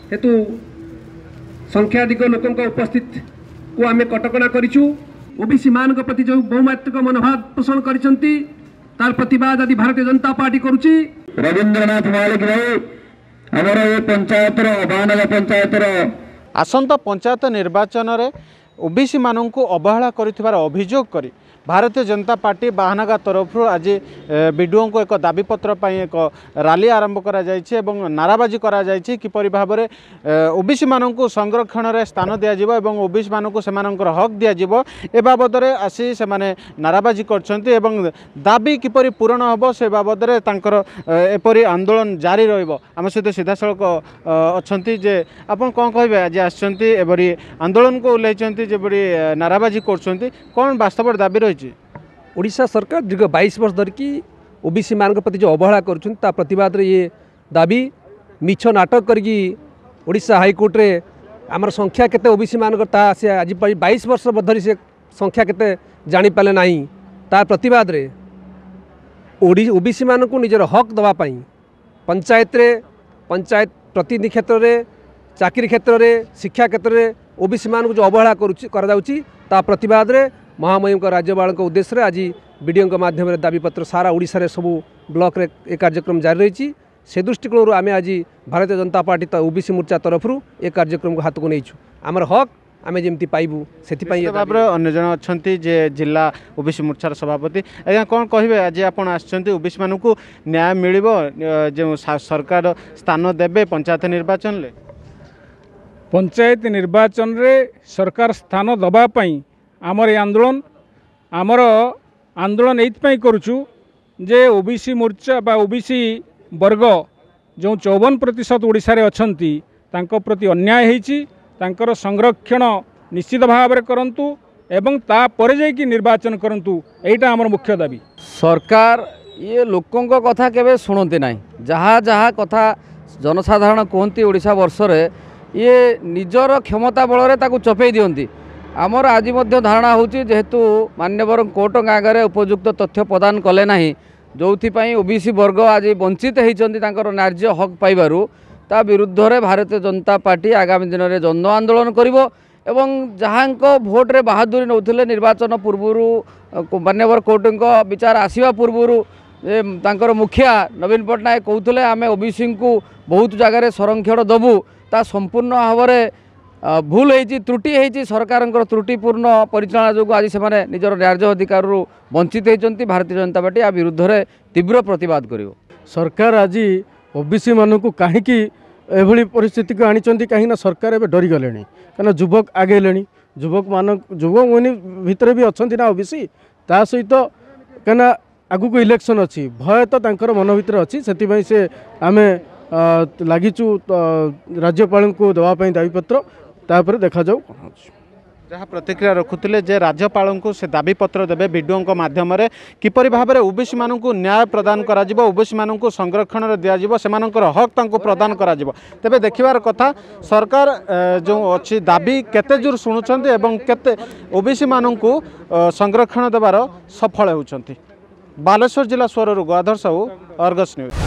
हेतु संख्याधिक लोकों उपस्थित को आम कटकणा करूँ। ओबीसी मान प्रति जो बहुमात्रिक मनोभाव पोषण कर प्रतिवाद आदि भारतीय जनता पार्टी करुच्ची। रवींद्रनाथ मालिक भाई आमर ये पंचायत बहानगा पंचायत आसंता पंचायत निर्वाचन में ओबीसी मानू अवहेला कर अभियोग करी भारतीय जनता पार्टी बाहानागा तरफ आज बीडीओ को एक दाबीपत्र एक रैली आरंभ करा नाराबाजी करा किपरि भाव में ओबीसी मानू संरक्षण में स्थान दिज्व और ओबीसी मानू से हक दिज्व ए बाबद आसी से नाराबाजी कर दाबी किपरि पूरण हम से बाबद एपरी आंदोलन जारी रम सहित सीधा सड़क अच्छा जे आप कौन कहे आज आसपरी आंदोलन को ओह्लैंट जपरी नाराबाजी कौन वास्तव दाबी रही। ओडिशा सरकार दीर्घ 22 वर्ष धरिकी ओबीसी मान प्रति जो अवहेला कर प्रतिवाद ये दाबी मिछ नाटक करके ओडिशा हाईकोर्ट रे आमर संख्या केते ओबीसी मान से आज 22 वर्ष धरी से संख्या केते जानी पाले नहीं ता प्रतिवाद रे ओबीसी मान को निजर हक दवा पाई पंचायत प्रतिनिधि क्षेत्र में चाकरी क्षेत्र में शिक्षा क्षेत्र में ओबीसी मान को जो अवहेला कर प्रतिवाद रे महामहिम राज्यपाल उद्देश्य आज बीडीओ माध्यम दाबीपत्र सारा ओडिशा रे सबू ब्लॉक रे एक कार्यक्रम जारी रही से दृष्टिकोण आम आज भारतीय जनता पार्टी ओबीसी मोर्चा तरफ ए कार्यक्रम को हाथ को नहीं आमर हक आम जमी पाइबू से अन्य जन अच्छा जिला ओबीसी मोर्चार सभापति आज्ञा कौन कहे आज आप ओबीसी मानू न्याय मिल जो सरकार स्थान देवे पंचायत निर्वाचन ले पंचायत निर्वाचन रे सरकार स्थान दबापाई आमर आंदोलन ये करुचु जे ओबीसी मोर्चा बा ओबीसी वर्ग जो 54% ओडिशा रे अछंती तांको प्रति अन्याय होईची तांकर संरक्षण निश्चित भाव में करंतु एवं ता परे जाई कि निर्वाचन करंतु एटा आमर मुख्य दाबी। सरकार ये लोकों को कथा केबे सुनते नाही जहाँ जहाँ कथा जनसाधारण कहती ओडिशा वर्ष रे ये निजर क्षमता बल रे ताकू चपे दियंती आमर आज धारणा होची जेहेतु मान्यवर कोर्ट आगे उपयुक्त तथ्य प्रदान कले ना जो ओबीसी वर्ग आज वंचित होती न्याय्य हक पाइबारु ता विरुद्ध रे भारतीय जनता पार्टी आगामी दिन में जन आंदोलन करिवो एवं जहाँ भोट रे बहादुरी नौथिले निर्वाचन पूर्व मान्यवर कोर्ट विचार आसवा पूर्व मुखिया नवीन पट्टनायक कहते आम ओबीसी को बहुत जगह संरक्षण दबू ता संपूर्ण भाव में भूल होती त्रुटि होती सरकार त्रुटिपूर्ण परिचालना जो आज से निजर न्याय्य अधिकार वंचित होती भारतीय जनता पार्टी आ विरुद्ध में तीव्र प्रतिवाद कर सरकार आज ओबीसी मानू कहीं एभली परिस्थिति को आनी कहीं सरकार एवं डरीगले कहीं युवक आगे युवक मन भितर भी अच्छा ना ओबीसी ता सहित कहीं आगु को इलेक्शन अच्छी भय तो मन भर अच्छी से आम लगिचु राज्यपाल को देवाई दाबीपत्र तापर देखा जाऊ जहाँ प्रतिक्रिया रखुले जे राज्यपाल को से दाबीपत्र देवे बीडीओ माध्यम किपरि भाव में ओबीसी मानू न्याय प्रदान करा ओबीसी मानू संरक्षण दिज्व से हक प्रदान करा तेबे देखिबार कथा सरकार जो अच्छी दाबी केते जोर शुणुंट एवं केते ओबीसी मानू संरक्षण देवार सफल होउछंती। बालेश्वर जिला स्वररू गाधर साहू अर्गस न्यूज।